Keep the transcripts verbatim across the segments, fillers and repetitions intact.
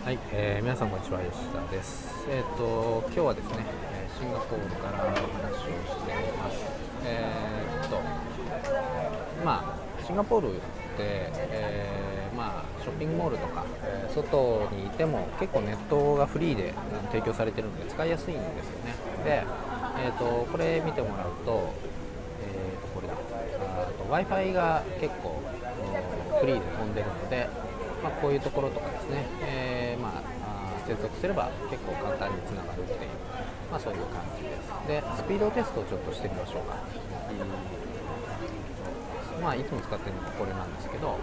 はい、えー、皆さんこんにちは、吉田です。えっ、と今日はですね、えーシンガポールからお話をしています。えっ、とまあシンガポールって、えーまあショッピングモールとか、えー外にいても結構ネットがフリーであの提供されているので使いやすいんですよね。で、えっ、とこれ見てもらうと、えっ、とこれだ、あと Wi-Fi が結構うんフリーで飛んでるので。まあ、こういうところとかですね、えーまあ、あ接続すれば結構簡単につながるっていう、まあ、そういう感じです。で、スピードテストをちょっとしてみましょうか。えーまあ、いつも使ってるのがこれなんですけど、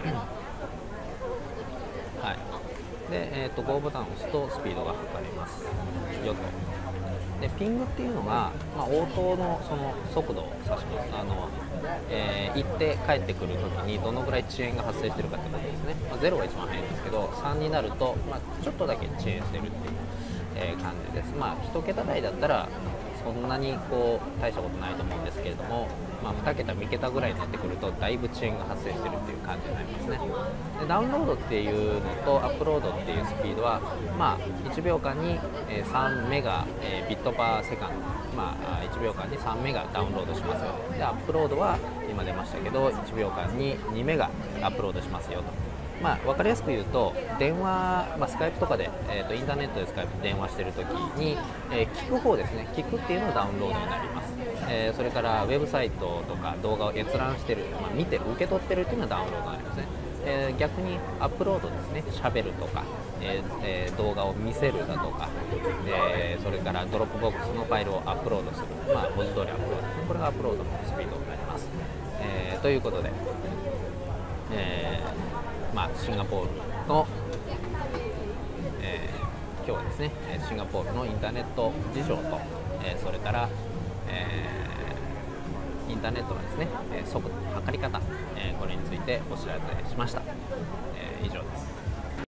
はい。で、えーと、ゴーボタンを押すとスピードが測れますよと。で、ピングっていうのが、まあ、応答のその速度を指します。あのえー、行って帰ってくるときにどのぐらい遅延が発生しているかってことですね。まあ、ゼロが一番早いんですけど、さんになると、まあ、ちょっとだけ遅延してるっていう、えー感じです。まあ、いち桁台だったらそんなにこう大したことないと思うんですけれども、まあ、に桁さん桁ぐらいになってくるとだいぶ遅延が発生してるっていう感じになりますね。でダウンロードっていうのとアップロードっていうスピードは、まあ、いちびょうかんにさんメガ、えー、ビットパーセカンド、まあ、いちびょうかんにさんメガダウンロードしますよ。でアップロードは今出ましたけどいちびょうかんににメガアップロードしますよと。まあ、分かりやすく言うと電話、まあ、スカイプとかで、えー、とインターネットでスカイプで電話してるときに、えー、聞く方ですね、聞くっていうのがダウンロードになります。えー、それからウェブサイトとか動画を閲覧してる、まあ、見てる、受け取ってるっていうのがダウンロードになりますね。えー、逆にアップロードですね、喋るとか、えーえー、動画を見せるだとか、えー、それからドロップボックスのファイルをアップロードする、まあ、文字通りアップロードですね、これがアップロードのスピードになります。えー、ということで、えーまあ、シンガポールの、えー、今日はですねシンガポールのインターネット事情と、えー、それから、えー、インターネットのですね速度の測り方、えー、これについてお知らせしました。えー、以上です。